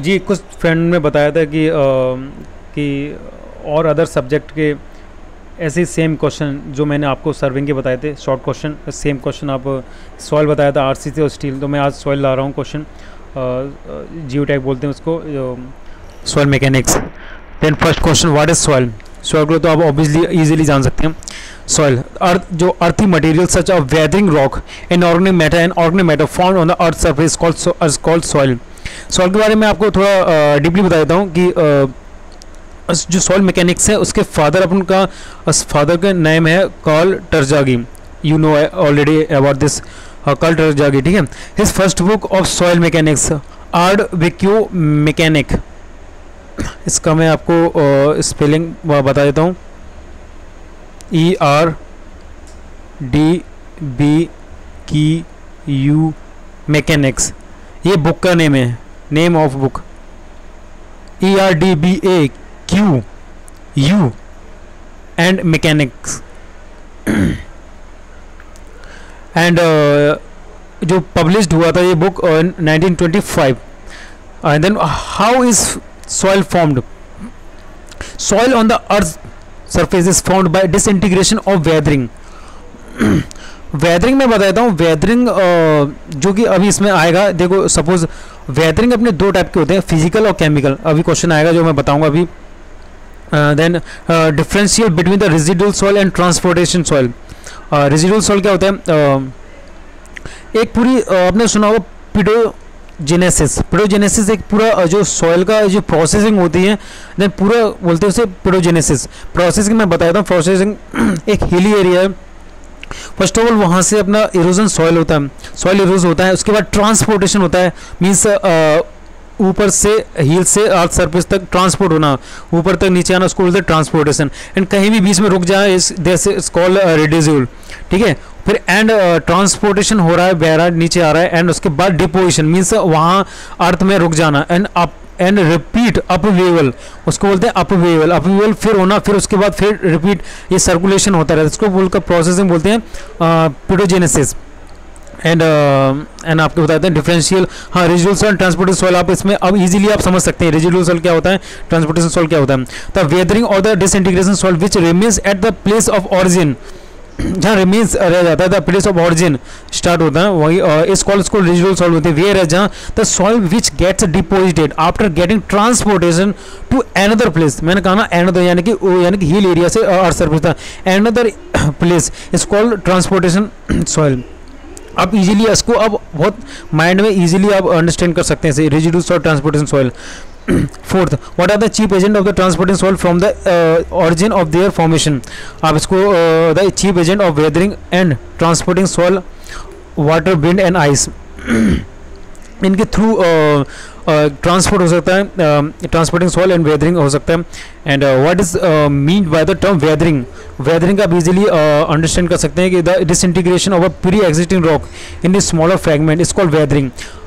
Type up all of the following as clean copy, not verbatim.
जी कुछ फ्रेंड ने बताया था कि और अदर सब्जेक्ट के ऐसे सेम क्वेश्चन जो मैंने आपको सर्विंग के बताए थे, शॉर्ट क्वेश्चन, सेम क्वेश्चन आप सॉइल बताया था आरसीसी और स्टील, तो मैं आज सॉइल ला रहा हूँ क्वेश्चन। जियोटैक बोलते हैं उसको, soil mechanics. Then first question, what is soil? Soil को तो आप ऑब्वियसली इजीली जान सकते हैं। सॉइल अर्थ, जो earthy material such a weathering rock, inorganic matter and organic matter found on the earth surface called soil. Soil के बारे में आपको थोड़ा डीपली बता देता हूँ कि जो सॉइल मैकेनिक्स है उसके फादर, अपन का फादर का नेम है Karl Terzaghi. You know already about this Karl Terzaghi, ठीक है। His first book of soil mechanics आर्ड विक्यू मैकेनिक, इसका मैं आपको स्पेलिंग बता देता हूँ, ERDBQ मैकेनिक्स, ये बुक का नेम है, name of book ERDBAQ and mechanics. And जो पब्लिश्ड हुआ था ये book 1925। And then how is soil formed? Soil on the earth surface is formed by disintegration of weathering. Weathering में बताता हूँ, वेदरिंग जो कि अभी इसमें आएगा, देखो सपोज वेदरिंग अपने दो टाइप के होते हैं, फिजिकल और केमिकल। अभी क्वेश्चन आएगा जो मैं बताऊंगा अभी। Then differential between the residual soil and transportation soil. Residual soil क्या होता है? एक पूरी आपने सुना होगा पिडोजेनेसिस। पिडोजेनेसिस एक पूरा जो सॉइल का जो प्रोसेसिंग होती है, देन पूरा बोलते हैं उसे पिडोजेनेसिस। प्रोसेसिंग मैं बताता हूँ, प्रोसेसिंग एक हिली एरिया है, फर्स्ट ऑफ ऑल वहाँ से अपना इरोजन सॉइल होता है, सॉइल इरोज होता है, उसके बाद ट्रांसपोर्टेशन होता है, मीन्स ऊपर से हील से अर्थ सरफेस तक ट्रांसपोर्ट होना, ऊपर तक नीचे आना, उसको बोलते हैं ट्रांसपोर्टेशन। एंड कहीं भी बीच में रुक जाए इस कॉल्ड रिड्यूसल, ठीक है। फिर एंड ट्रांसपोर्टेशन हो रहा है, बह रहा है, नीचे आ रहा है, एंड उसके बाद डिपोजिशन मीन्स वहाँ अर्थ में रुक जाना, end up and repeat upheaval, उसको बोलते हैं अपवेवल। अपवेवल फिर होना, फिर उसके बाद फिर रिपीट, ये सर्कुलेशन होता रहता है, इसको बोलकर प्रोसेसिंग बोलते हैं पिडोजेनेसिस। एंड आपको बताते हैं डिफरेंशियल, हाँ रेजिडुअल सॉइल, ट्रांसपोर्टेड सॉइल, आप इसमें अब इजीली आप समझ सकते हैं रेजिडुअल सॉइल क्या होता है, ट्रांसपोर्टेशन सॉइल क्या होता है। द वेदरिंग और the disintegration soil which remains at the place of origin, जहाँ रिमेन्स रह जाता है, the place of origin start होता है, वही इस कॉल इसको रेजिडुअल सॉइल होते हैं। वेयर है जहाँ the soil which gets deposited after getting transportation to another place, मैंने कहा ना अनदर, यानी कि हिल एरिया से अर्थ सरफेस था, another place is called transportation soil. आप इजीली इसको अब बहुत माइंड में इजीली आप अंडरस्टैंड कर सकते हैं, residual soil, transportation soil. Fourth, what are the chief agent of the transporting soil from the origin of their formation. आप इसको the chief agent of weathering and transporting soil, water, wind and ice, इनके through transport हो सकता है, transporting soil and weathering हो सकता है। And what is mean by the term weathering? Weathering आप इजीली अंडरस्टैंड कर सकते हैं कि the disintegration of a pre existing rock in the smaller fragment is called weathering.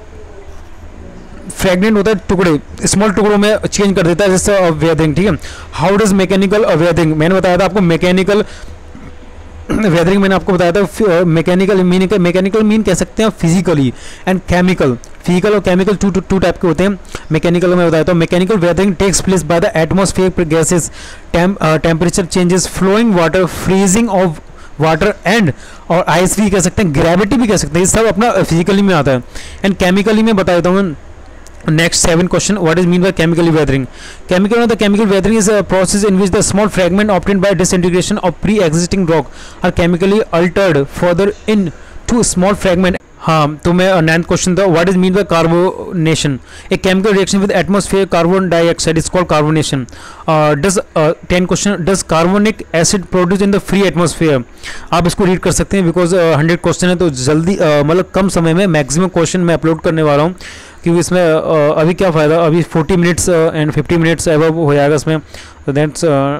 Fragment होता है टुकड़े, स्मॉल टुकड़ों में चेंज कर देता है, जैसे वेदरिंग, ठीक है। How does mechanical weathering? मैंने बताया था आपको मैकेनिकल वेदरिंग, मैंने आपको बताया था मैकेनिकल मीन कह सकते हैं फिजिकली, एंड केमिकल, फिजिकल और केमिकल टू टाइप के होते हैं। मैकेनिकल में बताया था mechanical weathering takes place by the atmosphere gases, temperature changes, flowing water, freezing of water and, और आइस भी कह सकते हैं, ग्रेविटी भी कह सकते हैं, ये सब अपना फिजिकली में आता है। एंड केमिकली में बताया था मैं next 7 question, what is mean by chemical weathering? Chemical weathering is a process in which the small fragment obtained by disintegration of pre-existing rock are chemically altered further into small fragment. हाँ, तो मैं 9th question था, what is mean by carbonation? A chemical reaction with atmosphere carbon dioxide is called carbonation. Does 10 question, does carbonic acid produce in the free atmosphere? आप इसको read कर सकते हैं because 100 question है, तो जल्दी मतलब कम समय में मैक्सिमम क्वेश्चन मैं अपलोड करने वाला हूँ, क्योंकि इसमें अभी क्या फ़ायदा, अभी 40 मिनट्स एंड 50 मिनट्स एवं हो जाएगा इसमें, तो दैट्स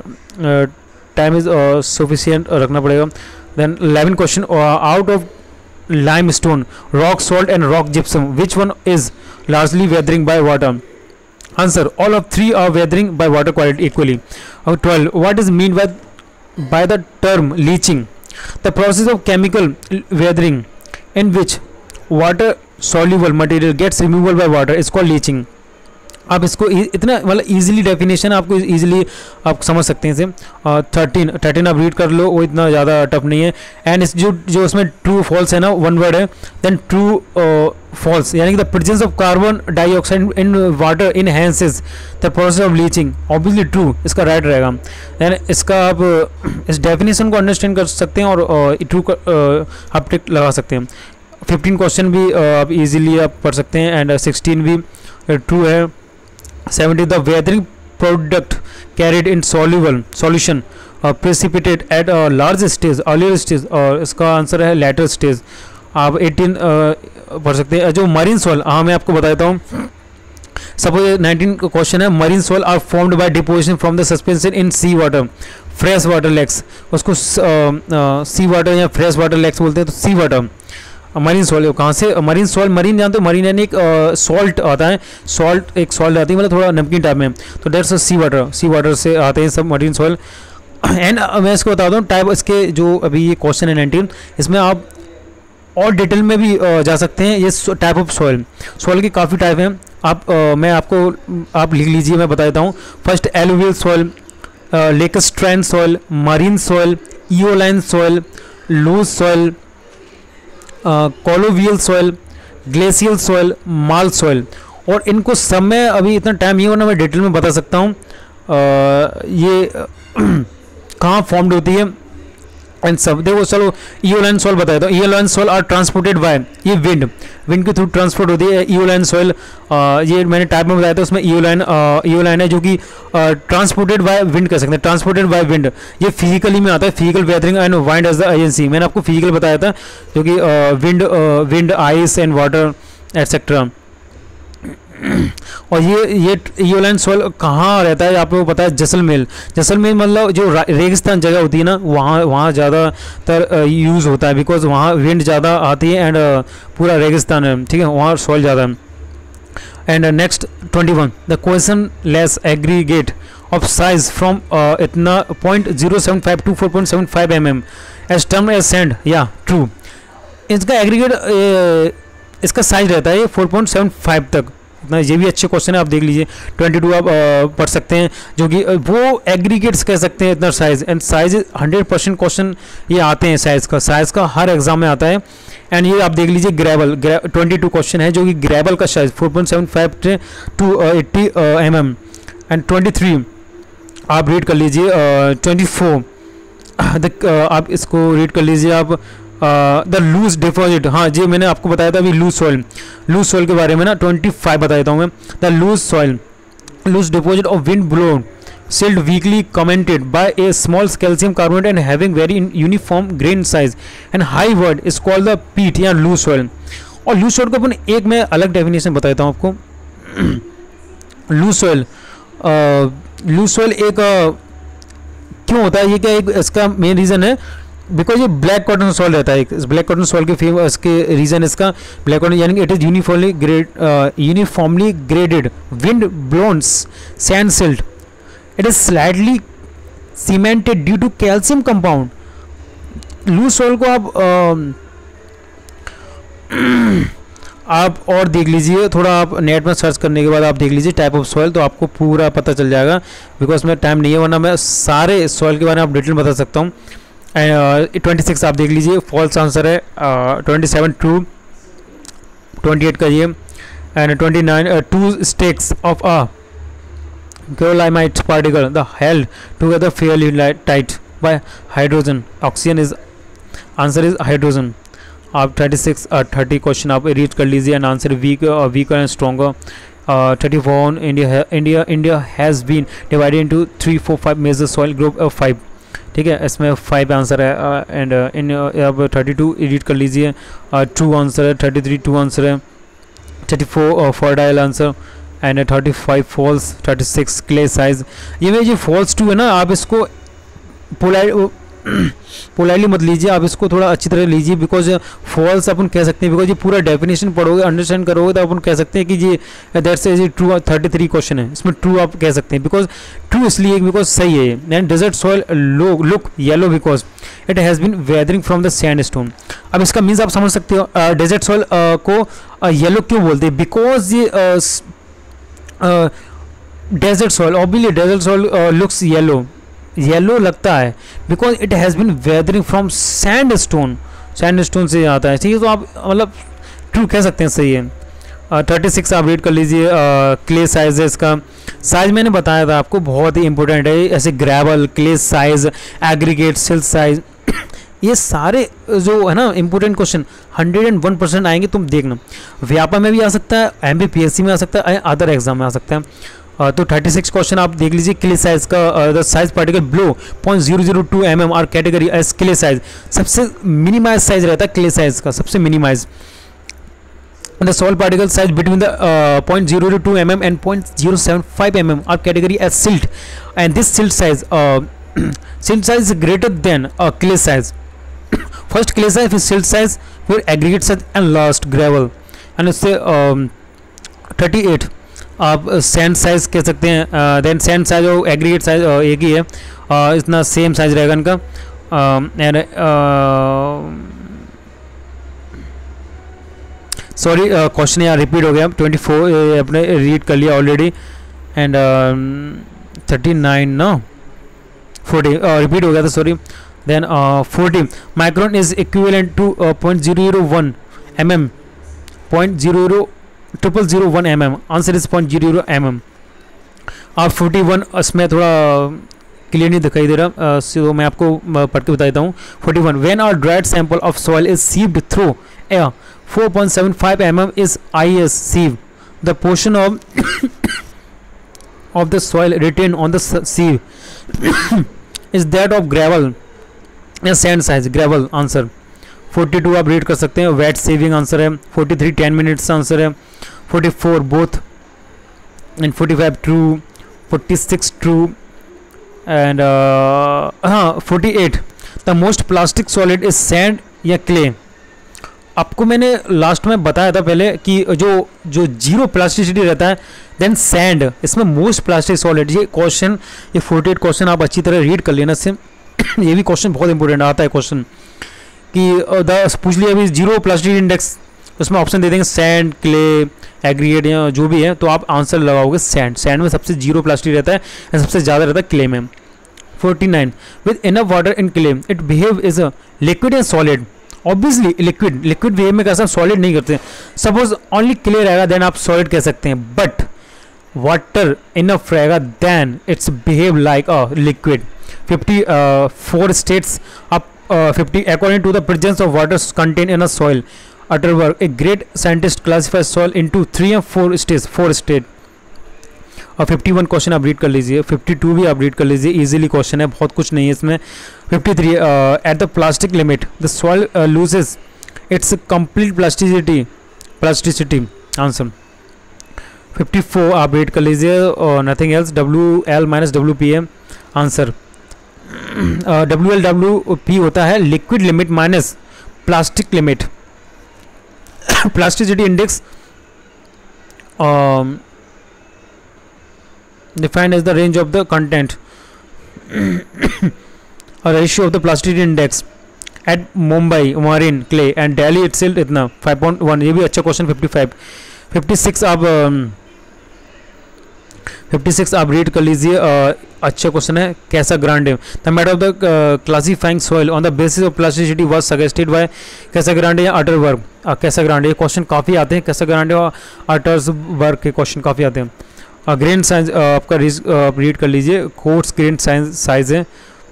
टाइम इज सफिशिएंट रखना पड़ेगा। Then 11 question, out of limestone, rock salt and rock gypsum, which one is largely weathering by water? Answer, all of three are weathering by water quality equally. 12, what is mean by the term leaching? The process of chemical weathering in which water soluble material gets removed by water is called leaching. आप इसको इतना मतलब easily definition आपको easily आप समझ सकते हैं इसे। 13 आप रीड कर लो, वो इतना ज़्यादा टफ नहीं है। एंड इस जो उसमें ट्रू फॉल्स है ना, वन वर्ड है, देन ट्रू फॉल्स यानी कि the presence of carbon dioxide in water enhances the process of leaching, obviously true इसका राइट रहेगा। देन इसका आप इस डेफिनेशन को अंडरस्टैंड कर सकते हैं और ट्रू आप टिक लगा सकते हैं। 15 क्वेश्चन भी आप इजीली आप पढ़ सकते हैं एंड 16 भी ट्रू है। 70 the weathering product carried in solution precipitate at a large stage, earlier stage, और इसका आंसर है later stage। आप 18 पढ़ सकते हैं। जो मरीन सॉइल, हाँ मैं आपको बता देता हूँ। सपोज 19 क्वेश्चन है, marine soil are formed by deposition from the suspension in sea water fresh water lakes, उसको सी वाटर या फ्रेश वाटर लेक्स बोलते हैं। तो सी वाटर मरीन सॉल्ट कहाँ से, मरीन सॉल्ट, मरीन जानते हो, मरीन यानी एक सॉल्ट आता है, सॉल्ट एक सॉल्ट आती है मतलब थोड़ा नमकीन टाइप में, तो डेट्स सी वाटर से आते हैं सब मरीन सॉइल। एंड मैं इसको बता दूँ टाइप इसके, जो अभी ये क्वेश्चन है 19, इसमें आप और डिटेल में भी जा सकते हैं। ये टाइप ऑफ सॉइल की काफ़ी टाइप हैं। आप मैं आपको आप लिख लीजिए, मैं बता देता हूँ। First alluvial soil, lacustrine soil, marine soil, aeolian soil, loess soil, colluvial soil, glacial soil, marl soil. और इनको सब में अभी इतना टाइम नहीं होना, मैं डिटेल में बता सकता हूँ ये कहाँ फॉर्म्ड होती है एंड सब। देखो चलो इओलाइन सॉइल बताया था। Aeolian soil are transported by, ये विंड के थ्रू ट्रांसपोर्ट होती है इओलाइन सॉइल। ये मैंने टाइप में बताया था, उसमें इओलाइन है जो कि ट्रांसपोर्टेड बाय विंड कर सकते हैं, ट्रांसपोर्टेड बाय विंड। ये फिजिकली में आता है, physical weathering and wind as the agency. मैंने आपको फिजिकल बताया था जो कि wind ice and water etcetera. और ये इओलाइन सॉइल कहाँ रहता है आप लोगों को पता है, जैसलमेर मतलब जो रेगिस्तान जगह होती है ना, वहाँ ज़्यादातर यूज़ होता है, बिकॉज वहाँ विंड ज़्यादा आती है एंड पूरा रेगिस्तान है, ठीक है, वहाँ सॉइल ज़्यादा है। And next 21 the question less aggregate of size from इतना 0.075 to 4.75 mm as term as sand, या ट्रू। इसका एग्रीगेट इसका साइज रहता है 4.75 तक, इतना। ये भी अच्छे क्वेश्चन है, आप देख लीजिए। 22 आप पढ़ सकते हैं, जो कि वो एग्रीगेट्स कह सकते हैं इतना साइज। एंड साइज 100% क्वेश्चन ये आते हैं साइज का हर एग्जाम में आता है। एंड ये आप देख लीजिए ग्रेवल 22 क्वेश्चन है, जो कि ग्रेवल का साइज 4.75 to 80 mm। एंड 23 आप रीड कर लीजिए। 24 आप इसको रीड कर लीजिए आप। द लूज डिपॉजिट, हाँ जी मैंने आपको बताया था अभी लूज सॉइल के बारे में ना। 25 बता देता हूँ मैं। The loose deposit of wind blown silt weakly cemented by a small calcium carbonate and having very uniform grain size and high word is called the peat या लूज सॉइल। और लूज सॉइल को अपन एक मैं अलग definition बता देता हूँ आपको। लूज सॉइल एक क्यों होता है, ये क्या एक इसका मेन रीज़न है, बिकॉज ये ब्लैक कॉटन सॉइल रहता है। इस ब्लैक कॉटन सॉइल के इसके रीज़न इसका ब्लैक कॉटन यानी कि it is uniformly graded wind blown sand silt, it is slightly cemented due to calcium compound. Loose soil को आप और देख लीजिए थोड़ा, आप नेट में सर्च करने के बाद आप देख लीजिए टाइप ऑफ सॉइल, तो आपको पूरा पता चल जाएगा। बिकॉज मैं टाइम नहीं है, वरना मैं सारे सॉइल के बारे में आप डिटेल बता सकता हूँ। 26 आप देख लीजिए, फॉल्स आंसर है। 27 ट्रू, 28 का ये। And 29 two stacks of a kaolinite particle the held together fairly tight by hydrogen, oxygen is answer is hydrogen. आप 30 क्वेश्चन आप रीड कर लीजिए and answer weaker and stronger. 34 India has been divided into 3, 4, 5 major soil group of 5, ठीक है, इसमें 5 answer है। And in अब 32 edit कर लीजिए, ट्रू आंसर है। 33 ट्रू आंसर है। 34 fertile answer and 35 false. 36 clay size. ये में जो फॉल्स 2 है ना, आप इसको पोलाइटली मत लीजिए, आप इसको थोड़ा अच्छी तरह लीजिए। बिकॉज फॉल्स अपन कह सकते हैं, बिकॉज ये पूरा डेफिनेशन पढ़ोगे अंडरस्टैंड करोगे तो अपन कह सकते हैं कि ये दैट्स ये ट्रू। 33 क्वेश्चन है, इसमें ट्रू आप कह सकते हैं। बिकॉज ट्रू इसलिए बिकॉज सही है। And desert soil look yellow because it has been weathering from the sandstone. अब इसका मीन्स आप समझ सकते हो। डेजर्ट सॉइल को येलो क्यों बोलते हैं, बिकॉज ये desert soil, obviously desert soil looks yellow, yellow लगता है because it has been weathering from sandstone, sandstone से आता है, ठीक है। तो आप मतलब ट्रू कह सकते हैं, सही है। 36 आप रीड कर लीजिए। क्ले साइज है, इसका साइज मैंने बताया था आपको, बहुत ही इंपॉर्टेंट है। ऐसे gravel, clay size, aggregate, silt size, ये सारे जो है ना इंपॉर्टेंट क्वेश्चन 101% आएंगे, तुम देखना। व्यापा में भी आ सकता है, MBPSC में आ सकता है, अदर एग्जाम में आ सकता है। तो 36 क्वेश्चन आप देख लीजिए। क्ले साइज का the size particle below 0.002 mm are category as clay size, सबसे मिनिमाइज साइज रहता है क्ले साइज का, सबसे minimize. The soil particle size between the 0.002 mm and 0.075 mm are category as silt, and this silt size is greater than clay size. First clay size is silt size, फिर aggregate size and last gravel. and उससे 38 आप sand size कह सकते हैं। then sand size और aggregate size एक ही है, इतना same size रहेगा इनका। and सॉरी क्वेश्चन यहाँ रिपीट हो गया। 24 अपने रीड कर लिया ऑलरेडी, एंड 39 ना 40 रिपीट हो गया था, sorry. Then 40 micron is equivalent to 0.001 mm, 0.00001 mm, answer is 0.00 mm। आप 41 इसमें थोड़ा क्लियर नहीं दिखाई दे रहा, सो मैं आपको पढ़ के बता देता हूँ। 41 when are dried sample of soil is sieved through air 4.75 mm is IS sieve. The portion of the soil retained on the sieve is that of gravel या sand size, gravel आंसर। 42 आप read कर सकते हैं, wet sieving answer है। 43 10 minutes answer है। 44 both, and 45 true, 46 true, and 48 the most plastic solid is sand या clay। आपको मैंने लास्ट में बताया था पहले कि जो जीरो प्लास्टिसिटी रहता है, देन सैंड, इसमें मोस्ट प्लास्टिक सॉलिड। ये क्वेश्चन, ये 48 क्वेश्चन आप अच्छी तरह रीड कर लेना इससे। ये भी क्वेश्चन बहुत इंपॉर्टेंट आता है क्वेश्चन कि पूछ लिया अभी जीरो प्लास्टिक इंडेक्स, उसमें ऑप्शन दे देंगे सैंड, क्ले, एग्रीगेट या जो भी है, तो आप आंसर लगाओगे सैंड। सैंड में सबसे जीरो प्लास्टिक रहता है, सबसे ज़्यादा रहता है क्ले में। 49 with enough water in clay it behave is a liquid and solid. Obviously liquid behave में कैसा, सॉलिड नहीं करते। सपोज ओनली क्ले रहेगा देन आप सॉलिड कह सकते हैं, बट वाटर इनफ रहेगा then it's behave like a liquid. 54 states आप 50 according to the presence of water content in a soil Atterberg a great scientist classify soil into 3 या 4 states, 4 state. और 51 question आप read कर लीजिए। 52 भी आप read कर लीजिए, इजीली क्वेश्चन है, बहुत कुछ नहीं है इसमें। 53 at the plastic limit the soil loses its complete plasticity answer. 54 आप रीड कर लीजिए, और nothing else, WL minus WP answer. WLWP होता है liquid limit minus plastic limit. Plasticity index defined as the range of the content a ratio of the plasticity index at Mumbai marine clay and Delhi itself इतना 5.1। ये भी अच्छा question. 56 आप 56 आप read कर लीजिए, अच्छा क्वेश्चन है। Casagrande the method of the classifying soil on the basis of plasticity was suggested by Casagrande या अटरवर्क। कैसा ग्रांडे, ये क्वेश्चन काफ़ी आते हैं, कैसा ग्रांडे और अटरवर्क के क्वेश्चन काफ़ी आते हैं। ग्रेन साइज आपका रीड कर लीजिए, कोर्स ग्रेन साइज है।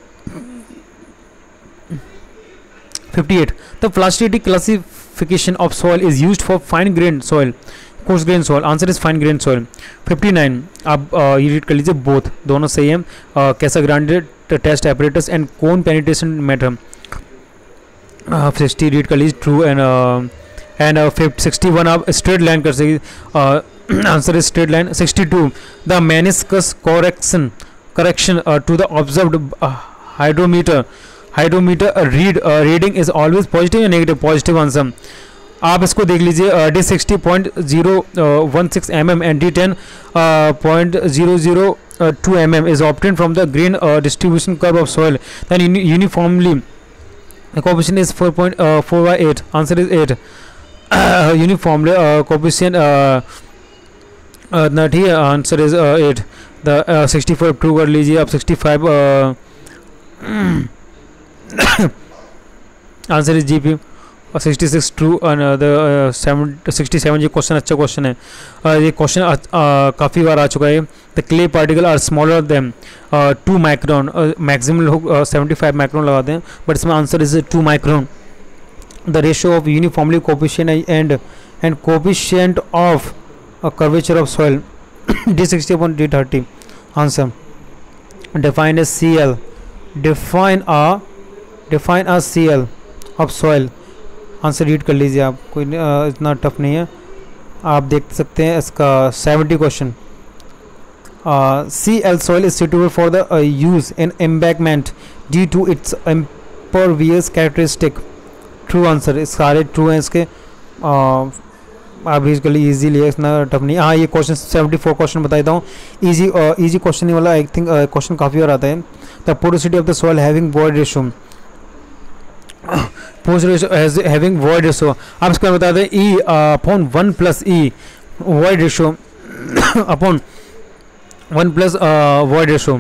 58 the plasticity classification of soil is used for fine grain soil, coarse grain soil answer is fine grain soil. 59 आप ये रीड कर लीजिए, बोथ दोनों सही है। Casagrande test apparatus and cone penetration method. 60 read कर लीजिए, ट्रू एंड 61 आप स्ट्रेट लाइन कर सकते, answer is straight line. 62 the meniscus correction to the observed hydrometer reading is always positive या negative, positive आंसर। आप इसको देख लीजिए, D60.016 mm and D10.002 mm is obtained from the grain distribution curve of soil, then uniformly the coefficient is 4.4/8, answer is 8। uniformly coefficient ना ठीक है, answer is 8। The 64 true कर लीजिए आप। 65 आंसर इज GP। और 66 ट्रू। द 67 ये question अच्छा question है। ये क्वेश्चन काफ़ी बार आ चुका है। The clay particle are smaller than 2 micron. Maximum लोग 75 माइक्रोन लगाते हैं, बट इसमें answer is 2 micron. The ratio of uniformly coefficient and coefficient of curvature of soil D60 upon D30। Answer define a CL, define a CL of soil। Answer read कर लीजिए आप, कोई इतना tough नहीं है, आप देख सकते हैं इसका 70 question. CL soil is suitable for the use in embankment due to its impervious characteristic। True answer, इस सारे ट्रू हैं इसके। आप इसके इजीली है, इतना टफ नहीं। हाँ, ये क्वेश्चन 74 क्वेश्चन बता देता हूँ। इजी क्वेश्चन वाला आई थिंक क्वेश्चन काफ़ी बार आता है। The porosity of the soil having void ratio, having void ratio, आप इसका बता दें E upon 1 plus E void ratio upon 1 plus void ratio.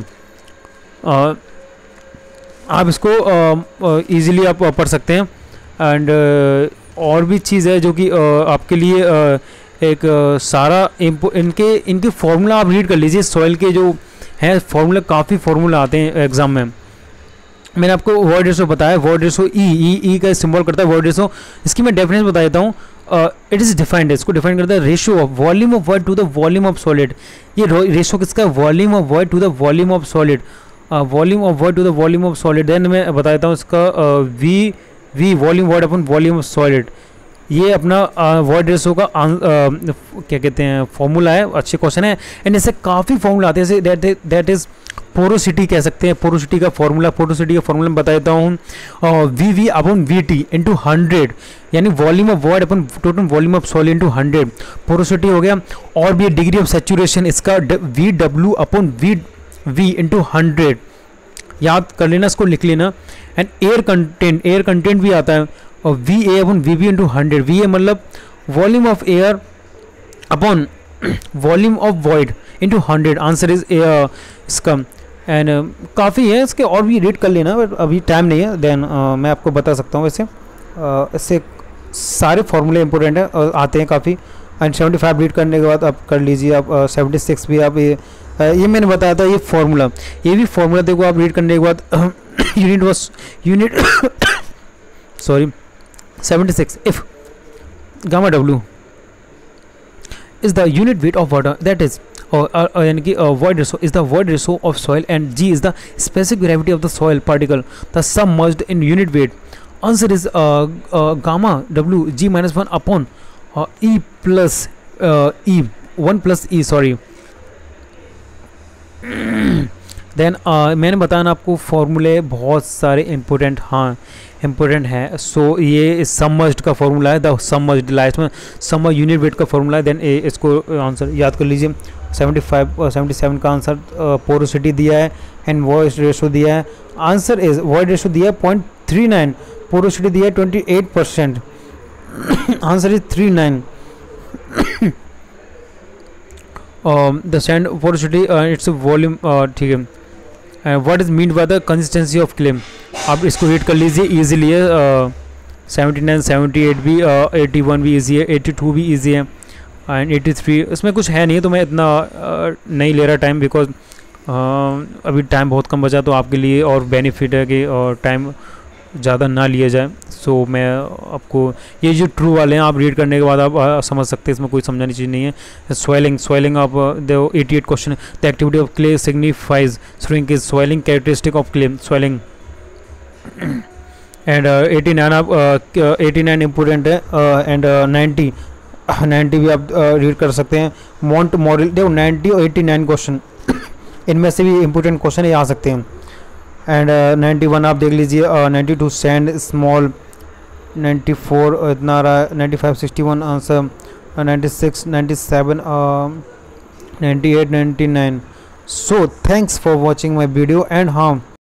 आप इसको इजीली आप पढ़ सकते हैं। एंड और भी चीज़ है जो कि आपके लिए एक सारा इनके फार्मूला आप रीड कर लीजिए। सॉइल के जो है फार्मूला, काफ़ी फार्मूला आते हैं एग्जाम में। मैंने आपको वॉइड रेशो बताया, वॉइड रेशो ई का सिंबल करता है वॉइड रेशो। इसकी मैं डेफिनेशन बता देता हूँ। इट इज़ डिफाइंड, इसको डिफाइन करता है ratio of volume of void to the volume of solid. ये रेशो किसका? Volume of void to the volume of solid, volume of void to the volume of solid. Then मैं बता देता हूँ इसका V volume void upon volume of solid. ये अपना void ratio का क्या कहते हैं फॉर्मूला है। अच्छे क्वेश्चन है। एंड इससे काफ़ी फॉर्मूला आते हैं, जैसे दैट इज़ पोरोसिटी कह सकते हैं। पोरोसिटी का फॉर्मूला मैं बता देता हूँ। वी अपॉन VT इंटू 100, यानी volume of void upon total volume of solid into 100 porosity हो गया। और भी डिग्री ऑफ सेचुरेशन, इसका VW अपॉन वी इंटू 100, याद कर लेना, इसको लिख लेना। एंड एयर कंटेंट भी आता है, और VA upon VB into 100। VA मतलब volume of air upon volume of void into 100। Answer is इसका। एंड काफ़ी है इसके, और भी रीड कर लेना, बट अभी टाइम नहीं है। देन मैं आपको बता सकता हूँ। वैसे इससे सारे फॉर्मूले इंपॉर्टेंट है, आते हैं काफ़ी। एंड 75 रीड करने के बाद आप कर लीजिए। आप 76 भी आप ये मैंने बताया था, ये फार्मूला, ये भी फार्मूला देखो आप रीड करने के बाद। Unit sorry 76 if gamma W is the unit weight of water, that is यानी कि void ratio is the void ratio of soil, and G is the specific gravity of the soil particle, the sum merged in unit weight. Answer is gamma W G minus 1 upon E plus E 1 plus E, sorry। Then मैंने बताया ना आपको फॉर्मूले बहुत सारे important, हाँ important है। सो ये सबमर्ज्ड का फॉर्मूला है, द सबमर्ज्ड लास्ट में सबमर्ज यूनिट वेट का फॉर्मूला है। देन इसको आंसर याद कर लीजिए। 77 का आंसर पोरोसिटी दिया है एंड वॉइड रेशो दिया है। आंसर इज वॉइड रेशो दिया है 0.39, पोरोसिटी दिया है 28%। Answer is 39। The sand porosity its volume, ठीक है। What is mean by the consistency of clay, आप इसको रीड कर लीजिए, ईजिली है। 79 78 भी 81 भी ईजी है, 82 भी ईजी है, एंड 83 इसमें कुछ है नहीं, तो मैं इतना नहीं ले रहा टाइम, बिकॉज अभी टाइम बहुत कम बचा, तो आपके लिए और बेनिफिट है कि टाइम ज़्यादा ना लिया जाए। सो मैं आपको ये जो ट्रू वाले हैं आप रीड करने के बाद आप समझ सकते हैं, इसमें कोई समझाने चीज़ नहीं है। स्वेलिंग आप दो 88 question. The activity of clay signifies shrink is swelling characteristic of clay swelling. And 89 आप 89 इम्पोर्टेंट है। एंड 90 भी आप रीड कर सकते हैं। मॉन्ट मॉडल देखो 90 और 89 क्वेश्चन इनमें से भी इम्पोर्टेंट क्वेश्चन ये आ सकते हैं। एंड 91 आप देख लीजिए। 92 सैंड स्मॉल, 94 इतना आ रहा है, 95 61 answer, 96 97 98 99। So thanks for watching my video. And हाँ